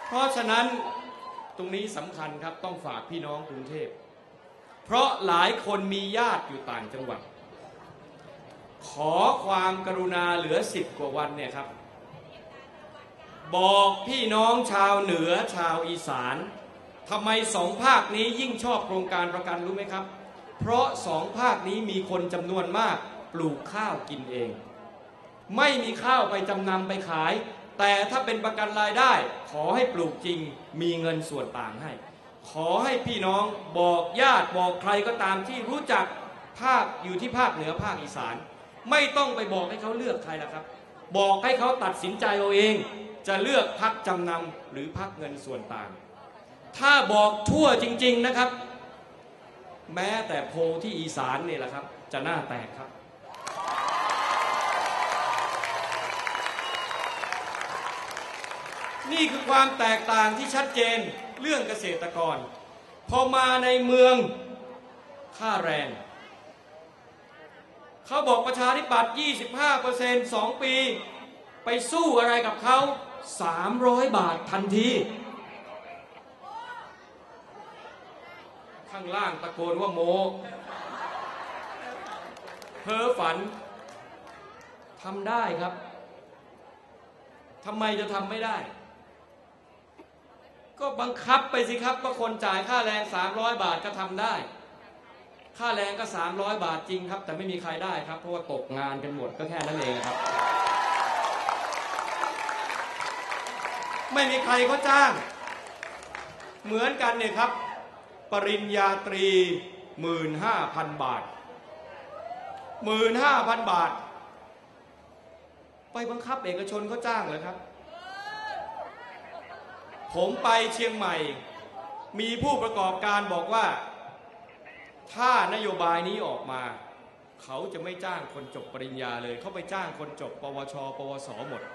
เพราะฉะนั้นตรงนี้สำคัญครับต้องฝากพี่น้องกรุงเทพเพราะหลายคนมีญาติอยู่ต่างจังหวัดขอความกรุณาเหลือ10 กว่าวันเนี่ยครับบอกพี่น้องชาวเหนือชาวอีสานทำไม2 ภาคนี้ยิ่งชอบโครงการประกันรู้ไหมครับเพราะ2 ภาคนี้มีคนจำนวนมากปลูกข้าวกินเองไม่มีข้าวไปจำนำไปขายแต่ถ้าเป็นประกันรายได้ขอให้ปลูกจริงมีเงินส่วนต่างให้ขอให้พี่น้องบอกญาติบอกใครก็ตามที่รู้จักภาคอยู่ที่ภาคเหนือภาคอีสานไม่ต้องไปบอกให้เขาเลือกใครล่ะครับบอกให้เขาตัดสินใจเอาเองจะเลือกพรรคจำนำหรือพรรคเงินส่วนต่างถ้าบอกทั่วจริงๆนะครับแม้แต่โพลที่อีสานนี่แหละครับจะหน้าแตกครับนี่คือความแตกต่างที่ชัดเจนเรื่องเกษตรกรพอมาในเมืองค่าแรงเขาบอกประชาธิปัตย์ 25% 2 ปีไปสู้อะไรกับเขา300 บาททันทีข้างล่างตะโกนว่าโมเพ้อฝันทำได้ครับทำไมจะทำไม่ได้ก็บังคับไปสิครับว่าคนจ่ายค่าแรง300 บาทก็ทำได้ค่าแรงก็300 บาทจริงครับแต่ไม่มีใครได้ครับเพราะว่าตกงานกันหมดก็แค่นั้นเองครับไม่มีใครเขาจ้างเหมือนกันเนี่ยครับปริญญาตรี 15,000 บาท 15,000 บาทไปบังคับเอกชนเขาจ้างเหรอครับผมไปเชียงใหม่มีผู้ประกอบการบอกว่าถ้านโยบายนี้ออกมาเขาจะไม่จ้างคนจบปริญญาเลยเขาไปจ้างคนจบปวชปวสหมด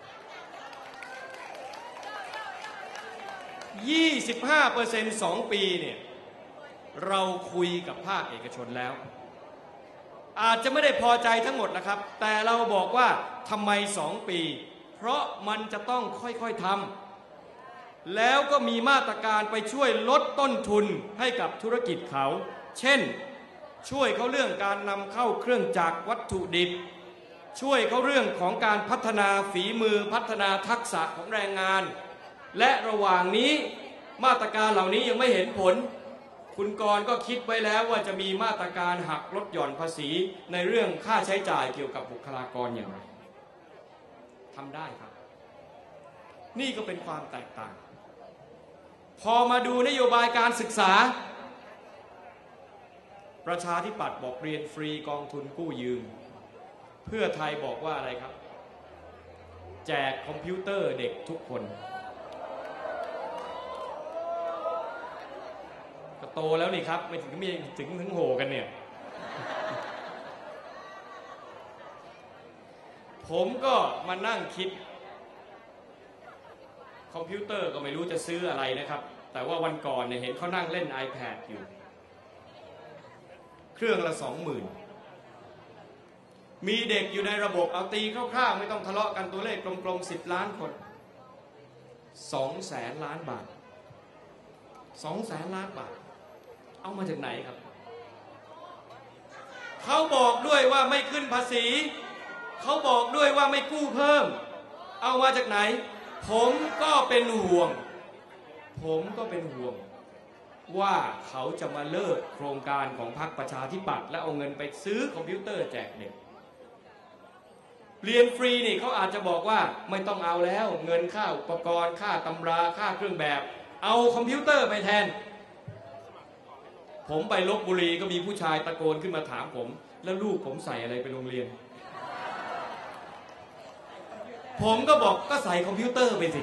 25% 2 ปีเนี่ยเราคุยกับภาคเอกชนแล้วอาจจะไม่ได้พอใจทั้งหมดนะครับแต่เราบอกว่าทำไม2 ปีเพราะมันจะต้องค่อยๆทำแล้วก็มีมาตรการไปช่วยลดต้นทุนให้กับธุรกิจเขาเช่นช่วยเขาเรื่องการนำเข้าเครื่องจักรวัตถุดิบช่วยเขาเรื่องของการพัฒนาฝีมือพัฒนาทักษะของแรงงานและระหว่างนี้มาตรการเหล่านี้ยังไม่เห็นผลคุณกรณ์ก็คิดไว้แล้วว่าจะมีมาตรการหักลดหย่อนภาษีในเรื่องค่าใช้จ่ายเกี่ยวกับบุคลากรอย่างไรทำได้ครับนี่ก็เป็นความแตกต่างพอมาดูนโยบายการศึกษาประชาธิปัตย์บอกเรียนฟรีกองทุนกู้ยืมเพื่อไทยบอกว่าอะไรครับแจกคอมพิวเตอร์เด็กทุกคนก็โตแล้วนี่ครับไม่ถึงโหกันเนี่ยผมก็มานั่งคิดคอมพิวเตอร์ก็ไม่รู้จะซื้ออะไรนะครับแต่ว่าวันก่อนเนี่ยเห็นเขานั่งเล่น iPad อยู่เครื่องละ 20,000 มีเด็กอยู่ในระบบเอาตีคร่าวๆไม่ต้องทะเลาะกันตัวเลขกลมๆ10 ล้านคน200,000 ล้านบาท200,000 ล้านบาทเอามาจากไหนครับเขาบอกด้วยว่าไม่ขึ้นภาษีเขาบอกด้วยว่าไม่กู้เพิ่มเอามาจากไหนผมก็เป็นห่วงว่าเขาจะมาเลิกโครงการของพรรคประชาธิปัตย์และเอาเงินไปซื้อคอมพิวเตอร์แจกเด็กเรียนฟรีนี่เขาอาจจะบอกว่าไม่ต้องเอาแล้วเงินค่าอุปกรณ์ค่าตำราค่าเครื่องแบบเอาคอมพิวเตอร์ไปแทนผมไปลพบุรีก็มีผู้ชายตะโกนขึ้นมาถามผมแล้วลูกผมใส่อะไรไปโรงเรียนผมก็บอกก็ใส่คอมพิวเตอร์ไปสิ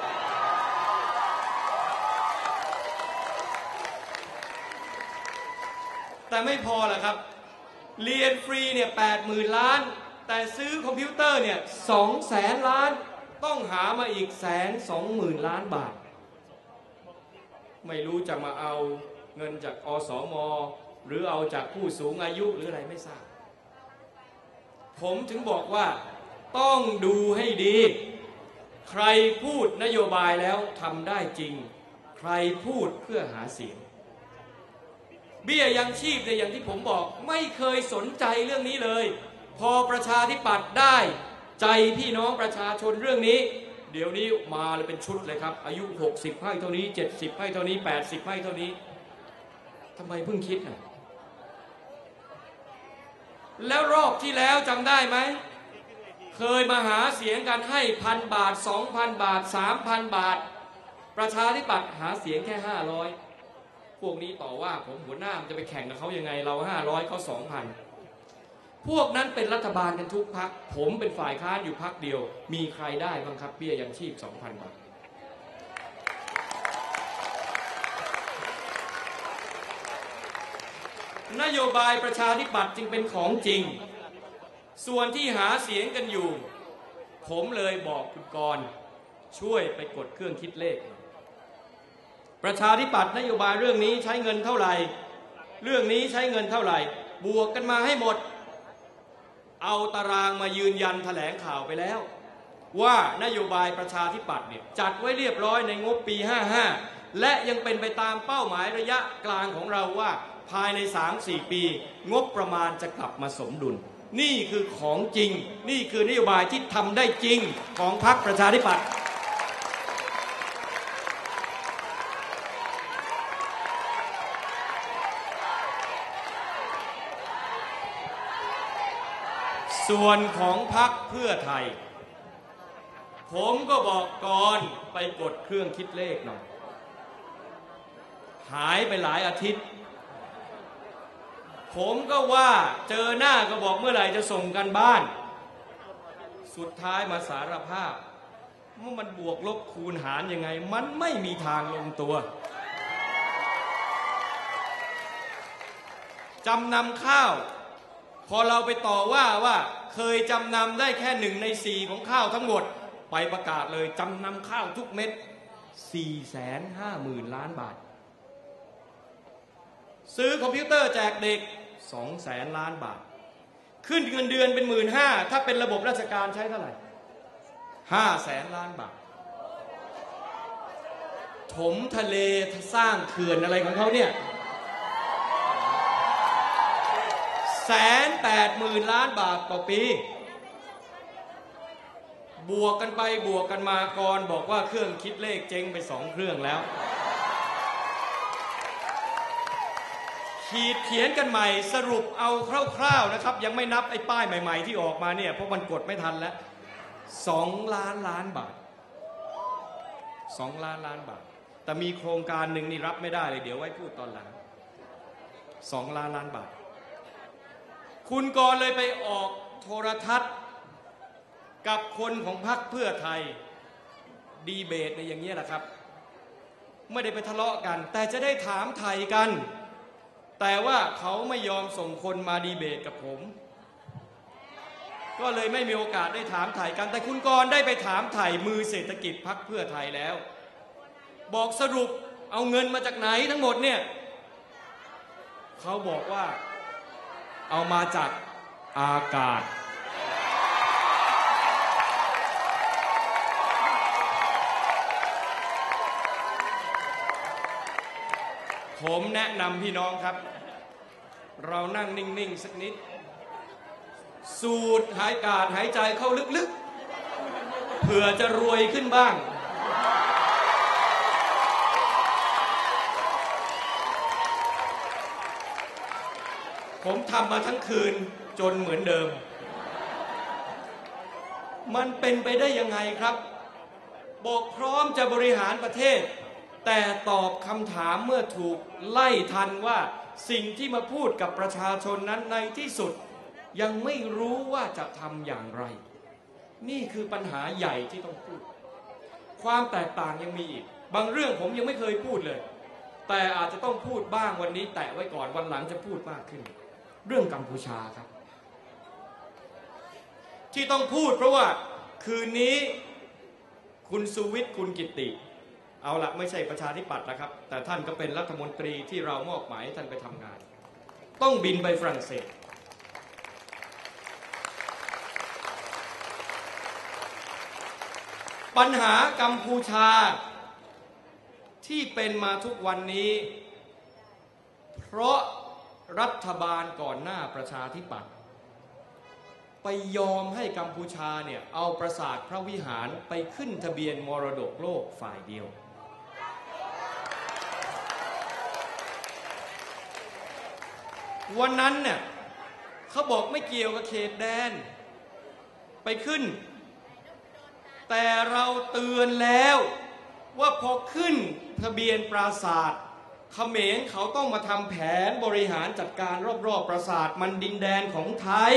แต่ไม่พอละครับเรียนฟรีเนี่ย80,000 ล้านแต่ซื้อคอมพิวเตอร์เนี่ย200,000 ล้านต้องหามาอีก120,000 ล้านบาทไม่รู้จะมาเอาเงินจากอสม.หรือเอาจากผู้สูงอายุหรืออะไรไม่ทราบผมถึงบอกว่าต้องดูให้ดีใครพูดนโยบายแล้วทำได้จริงใครพูดเพื่อหาเสียงเบี้ยยังชีพเนี่ยอย่างที่ผมบอกไม่เคยสนใจเรื่องนี้เลยพอประชาธิปัตย์ได้ใจพี่น้องประชาชนเรื่องนี้เดี๋ยวนี้มาเลยเป็นชุดเลยครับอายุ60ให้เท่านี้70ให้เท่านี้80ให้เท่านี้ทำไมเพิ่งคิดน่ะแล้วรอบที่แล้วจำได้ไหมเคยมาหาเสียงกันให้1,000 บาท 2,000 บาท 3,000 บาทประชาธิปัตย์หาเสียงแค่500พวกนี้ต่อว่าผมหัวหน้ามันจะไปแข่งกับเขายังไงเรา500เขา2,000พวกนั้นเป็นรัฐบาลกันทุกพรรคผมเป็นฝ่ายค้านอยู่พรรคเดียวมีใครได้บ้างครับเบี้ยยังชีพ 2,000 บาทนโยบายประชาธิปัตย์จึงเป็นของจริงส่วนที่หาเสียงกันอยู่ผมเลยบอกคุณกรณ์ช่วยไปกดเครื่องคิดเลขประชาธิปัตย์นโยบายเรื่องนี้ใช้เงินเท่าไหร่เรื่องนี้ใช้เงินเท่าไหร่บวกกันมาให้หมดเอาตารางมายืนยันแถลงข่าวไปแล้วว่านโยบายประชาธิปัตย์เนี่ยจัดไว้เรียบร้อยในงบปี55และยังเป็นไปตามเป้าหมายระยะกลางของเราว่าภายใน 3-4 ปีงบประมาณจะกลับมาสมดุลนี่คือของจริงนี่คือนโยบายที่ทำได้จริงของพรรคประชาธิปัตย์ส่วนของพรรคเพื่อไทยผมก็บอกก่อนไปกดเครื่องคิดเลขหน่อยหายไปหลายอาทิตย์ผมก็ว่าเจอหน้าก็บอกเมื่อไหร่จะส่งกันบ้านสุดท้ายมาสารภาพว่ามันบวกลบคูณหารยังไงมันไม่มีทางลงตัวจำนำข้าวพอเราไปต่อว่าเคยจำนำได้แค่1 ใน 4ของข้าวทั้งหมดไปประกาศเลยจำนำข้าวทุกเม็ด 450,000 ล้านบาทซื้อคอมพิวเตอร์แจกเด็ก 200,000 ล้านบาทขึ้นเงินเดือนเป็น 15,000 ถ้าเป็นระบบราชการใช้เท่าไหร่ 500,000 ล้านบาทถมทะเลสร้างเขื่อนอะไรของเขาเนี่ย180,000 ล้านบาทต่อปีบวกกันไปบวกกันมาก่อนบอกว่าเครื่องคิดเลขเจ๊งไป2 เครื่องแล้วขีดเขียนกันใหม่สรุปเอาคร่าวๆนะครับยังไม่นับไอ้ป้ายใหม่ๆที่ออกมาเนี่ยเพราะมันกดไม่ทันแล้ว2 ล้านล้านบาท2 ล้านล้านบาทแต่มีโครงการหนึ่งนี่รับไม่ได้เลยเดี๋ยวไว้พูดตอนหลัง2 ล้านล้านบาทคุณกรณ์เลยไปออกโทรทัศน์กับคนของพรรคเพื่อไทยดีเบตในอย่างนี้แหละครับไม่ได้ไปทะเลาะกันแต่จะได้ถามไทยกันแต่ว่าเขาไม่ยอมส่งคนมาดีเบตกับผมก็เลยไม่มีโอกาสได้ถามไทยกันแต่คุณกรณ์ได้ไปถามไทยมือเศรษฐกิจพรรคเพื่อไทยแล้วบอกสรุปเอาเงินมาจากไหนทั้งหมดเนี่ยเขาบอกว่าเอามาจากอากาศผมแนะนำพี่น้องครับเรานั่งนิ่งๆสักนิดสูดหายใจเข้าลึกๆเผื่อจะรวยขึ้นบ้างผมทำมาทั้งคืนจนเหมือนเดิมมันเป็นไปได้ยังไงครับบอกพร้อมจะบริหารประเทศแต่ตอบคำถามเมื่อถูกไล่ทันว่าสิ่งที่มาพูดกับประชาชนนั้นในที่สุดยังไม่รู้ว่าจะทำอย่างไรนี่คือปัญหาใหญ่ที่ต้องพูดความแตกต่างยังมีอีกบางเรื่องผมยังไม่เคยพูดเลยแต่อาจจะต้องพูดบ้างวันนี้แตะไว้ก่อนวันหลังจะพูดมากขึ้นเรื่องกัมพูชาครับที่ต้องพูดเพราะว่าคืนนี้คุณสุวิทย์คุณกิตติเอาละไม่ใช่ประชาธิปัตย์นะครับแต่ท่านก็เป็นรัฐมนตรีที่เรามอบหมายให้ท่านไปทำงานต้องบินไปฝรั่งเศสปัญหากัมพูชาที่เป็นมาทุกวันนี้เพราะรัฐบาลก่อนหน้าประชาธิปัตย์ไปยอมให้กัมพูชาเนี่ยเอาปราสาทพระวิหารไปขึ้นทะเบียนมรดกโลกฝ่ายเดียววันนั้นเนี่ยเขาบอกไม่เกี่ยวกับเขตแดนไปขึ้นแต่เราเตือนแล้วว่าพอขึ้นทะเบียนปราสาทเขมรเขาต้องมาทำแผนบริหารจัดการรอบๆปราสาทมันดินแดนของไทย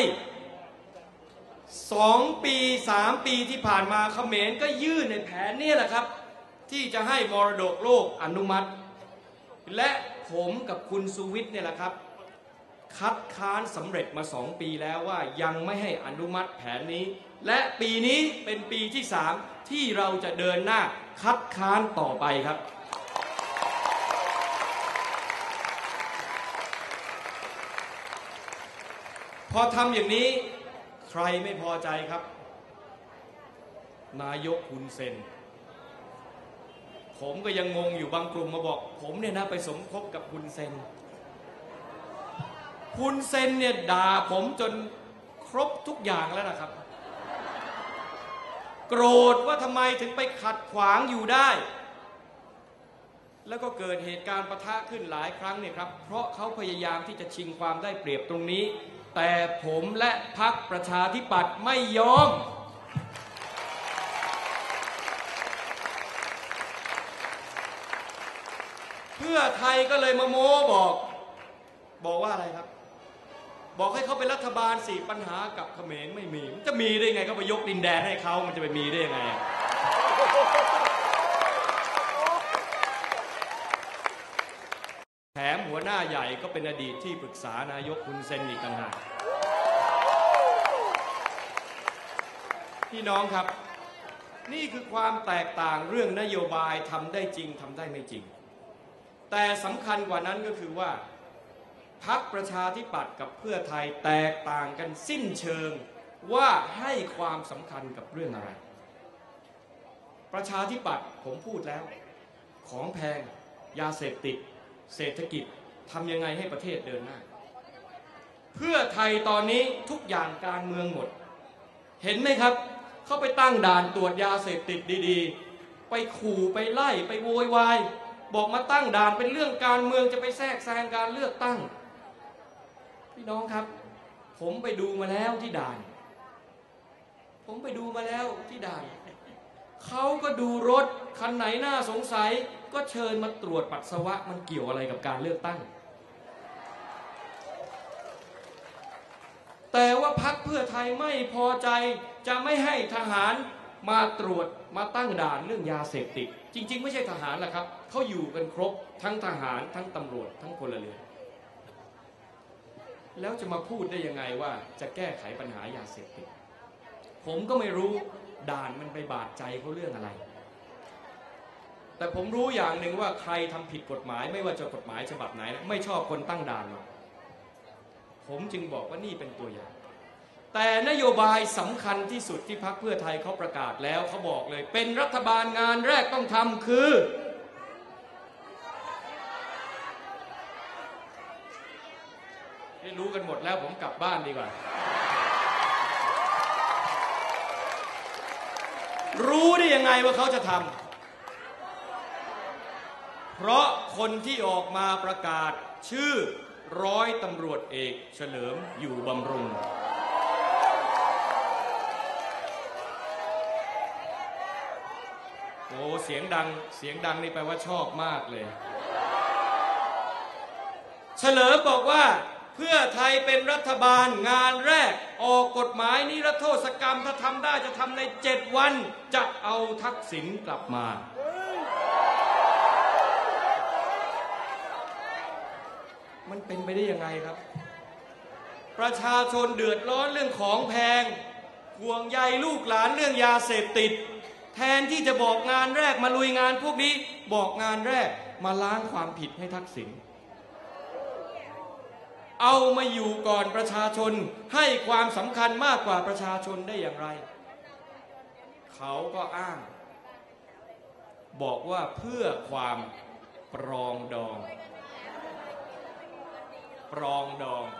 2 ปี 3 ปีที่ผ่านมาเขมรก็ยื่นในแผนนี่แหละครับที่จะให้มรดกโลกอนุมัติและผมกับคุณสุวิทย์เนี่ยแหละครับคัดค้านสำเร็จมา2 ปีแล้วว่ายังไม่ให้อนุมัติแผนนี้และปีนี้เป็นปีที่3ที่เราจะเดินหน้าคัดค้านต่อไปครับพอทำอย่างนี้ใครไม่พอใจครับนายกฮุนเซนผมก็ยังงงอยู่บางกลุ่มมาบอกผมเนี่ยนะไปสมคบกับฮุนเซนฮุนเซนเนี่ยด่าผมจนครบทุกอย่างแล้วนะครับโกรธว่าทำไมถึงไปขัดขวางอยู่ได้แล้วก็เกิดเหตุการณ์ปะทะขึ้นหลายครั้งเนี่ยครับเพราะเขาพยายามที่จะชิงความได้เปรียบตรงนี้แต่ผมและพรรคประชาธิปัตย์ไม่ยอมเพื่อไทยก็เลยมาโม้บอกว่าอะไรครับบอกให้เขาเป็นรัฐบาล4 ปัญหากับเขมรไม่มีมันจะมีได้ไงเขาไปยกดินแดนให้เขามันจะไปมีได้ยังไงแถมหัวหน้าใหญ่ก็เป็นอดีตที่ปรึกษานายกฮุนเซนอีกต่างหากพี่น้องครับนี่คือความแตกต่างเรื่องนโยบายทำได้จริงทำได้ไม่จริงแต่สำคัญกว่านั้นก็คือว่าพรรคประชาธิปัตย์กับเพื่อไทยแตกต่างกันสิ้นเชิงว่าให้ความสำคัญกับเรื่องอะไรประชาธิปัตย์ผมพูดแล้วของแพงยาเสพติดเศรษฐกิจทำยังไงให้ประเทศเดินหน้าเพื่อไทยตอนนี้ทุกอย่างการเมืองหมดเห็นไหมครับเขาไปตั้งด่านตรวจยาเสพติดดีๆไปขู่ไปไล่ไปโวยวายบอกมาตั้งด่านเป็นเรื่องการเมืองจะไปแทรกแซงการเลือกตั้งพี่น้องครับผมไปดูมาแล้วที่ด่านเขาก็ดูรถคันไหนน่าสงสัยก็เชิญมาตรวจปัสสาวะมันเกี่ยวอะไรกับการเลือกตั้งแต่ว่าพรรคเพื่อไทยไม่พอใจจะไม่ให้ทหารมาตรวจมาตั้งด่านเรื่องยาเสพติดจริงๆไม่ใช่ทหารแหละครับเขาอยู่กันครบทั้งทหารทั้งตำรวจทั้งพลเรือนแล้วจะมาพูดได้ยังไงว่าจะแก้ไขปัญหายาเสพติดผมก็ไม่รู้ด่านมันไปบาดใจเขาเรื่องอะไรแต่ผมรู้อย่างหนึ่งว่าใครทำผิดกฎหมายไม่ว่าจะกฎหมายฉบับไหนไม่ชอบคนตั้งด่านหรอกผมจึงบอกว่านี่เป็นตัวอย่างแต่นโยบายสำคัญที่สุดที่พรรคเพื่อไทยเขาประกาศแล้วเขาบอกเลยเป็นรัฐบาลงานแรกต้องทำคือรู้กันหมดแล้วผมกลับบ้านดีกว่ารู้ได้ยังไงว่าเขาจะทำเพราะคนที่ออกมาประกาศชื่อร้อยตำรวจเอกเฉลิมอยู่บำรุงโอ้เสียงดังนี่แปลว่าชอบมากเลยเฉลิมบอกว่าเพื่อไทยเป็นรัฐบาลงานแรกออกกฎหมายนิรโทษกรรมถ้าทำได้จะทำใน7 วันจะเอาทักษิณกลับมามันเป็นไปได้ยังไงครับประชาชนเดือดร้อนเรื่องของแพงห่วงใยลูกหลานเรื่องยาเสพติดแทนที่จะบอกงานแรกมาลุยงานพวกนี้บอกงานแรกมาล้างความผิดให้ทักษิณเอามาอยู่ก่อนประชาชนให้ความสำคัญมากกว่าประชาชนได้อย่างไรเขาก็อ้างบอกว่าเพื่อความปรองดองปรองดอง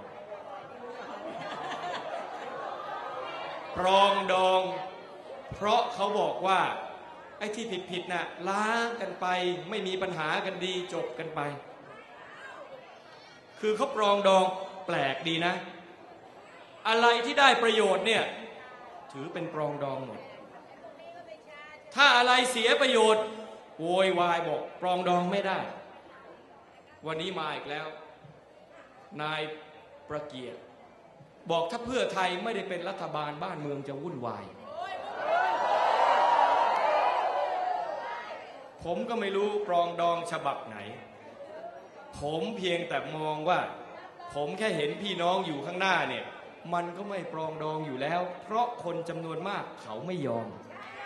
ปรองดองเพราะเขาบอกว่าไอ้ที่ผิดน่ะล้างกันไปไม่มีปัญหากันดีจบกันไปคือเขาปรองดองแปลกดีนะอะไรที่ได้ประโยชน์เนี่ยถือเป็นปรองดองหมดถ้าอะไรเสียประโยชน์โวยวายบอกปรองดองไม่ได้วันนี้มาอีกแล้วนายประเกียรติบอกถ้าเพื่อไทยไม่ได้เป็นรัฐบาลบ้านเมืองจะวุ่นวายผมก็ไม่รู้ปรองดองฉบับไหนผมเพียงแต่มองว่าผมแค่เห็นพี่น้องอยู่ข้างหน้าเนี่ยมันก็ไม่ปรองดองอยู่แล้วเพราะคนจำนวนมากเขาไม่ยอม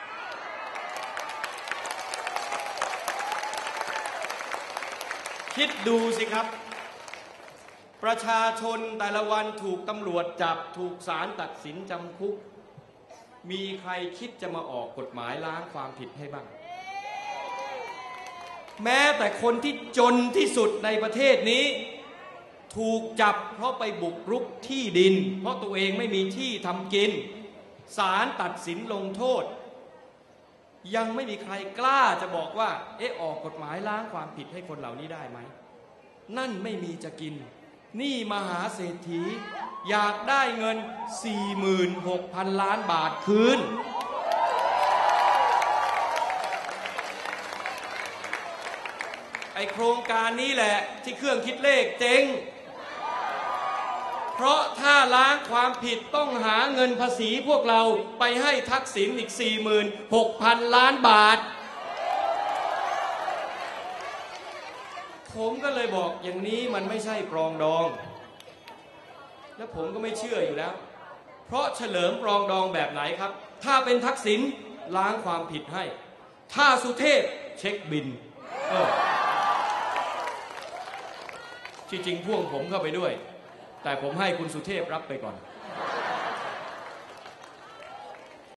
คิดดูสิครับประชาชนแต่ละวันถูกตำรวจจับถูกศาลตัดสินจำคุกมีใครคิดจะมาออกกฎหมายล้างความผิดให้บ้างแม้แต่คนที่จนที่สุดในประเทศนี้ถูกจับเพราะไปบุกรุกที่ดินเพราะตัวเองไม่มีที่ทำกินศาลตัดสินลงโทษยังไม่มีใครกล้าจะบอกว่าออกกฎหมายล้างความผิดให้คนเหล่านี้ได้ไหมนั่นไม่มีจะกินนี่มหาเศรษฐีอยากได้เงิน 46,000 ล้านบาทคืนไอโครงการนี้แหละที่เครื่องคิดเลขเจ๊งเพราะถ้าล้างความผิดต้องหาเงินภาษีพวกเราไปให้ทักษิณอีก 46,000 ล้านบาทผมก็เลยบอกอย่างนี้มันไม่ใช่ปรองดองและผมก็ไม่เชื่ออยู่แล้วเพราะเฉลิมปรองดองแบบไหนครับถ้าเป็นทักษิณล้างความผิดให้ถ้าสุเทพเช็คบินที่จริงพ่วงผมเข้าไปด้วยแต่ผมให้คุณสุเทพรับไปก่อน